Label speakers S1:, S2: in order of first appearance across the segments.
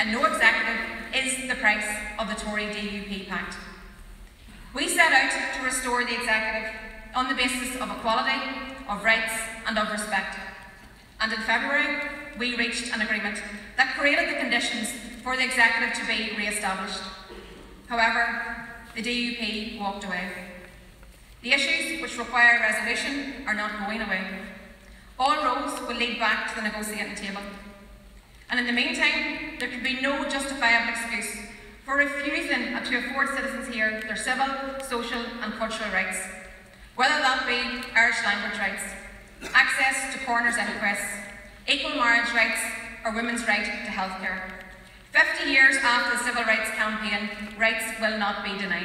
S1: and no executive is the price of the Tory DUP Pact. We set out to restore the executive on the basis of equality, of rights and of respect. And in February, we reached an agreement that created the conditions for the executive to be re-established. However, the DUP walked away. The issues which require resolution are not going away. All roads will lead back to the negotiating table. And in the meantime, there can be no justifiable excuse for refusing to afford citizens here their civil, social and cultural rights, whether that be Irish language rights, access to coroner's inquests, equal marriage rights or women's right to healthcare. 50 years after the Civil Rights Campaign, rights will not be denied.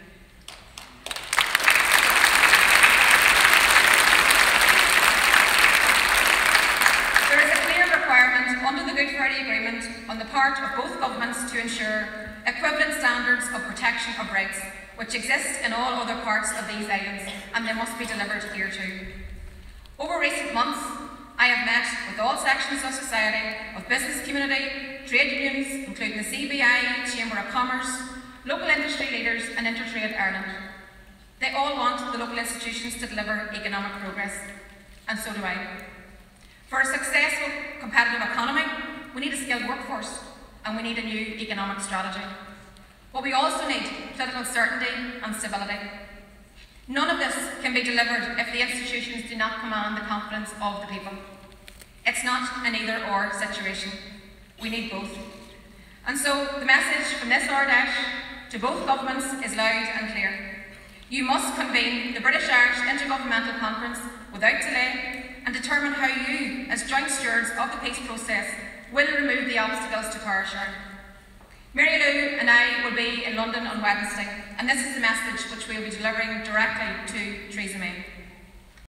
S1: There is a clear requirement under the Good Friday Agreement on the part of both governments to ensure equivalent standards of protection of rights, which exist in all other parts of these islands, and they must be delivered here too. Over recent months, I have met with all sections of society, of business community, trade unions, including the CBI, Chamber of Commerce, local industry leaders and Intertrade Ireland. They all want the local institutions to deliver economic progress, and so do I. For a successful, competitive economy, we need a skilled workforce, and we need a new economic strategy. But we also need political certainty and stability. None of this can be delivered if the institutions do not command the confidence of the people. It's not an either-or situation. We need both. And so the message from this Ardèche to both governments is loud and clear. You must convene the British-Irish Intergovernmental Conference without delay and determine how you, as joint stewards of the peace process, will remove the obstacles to power sharing. Mary Lou and I will be in London on Wednesday, and this is the message which we will be delivering directly to Theresa May.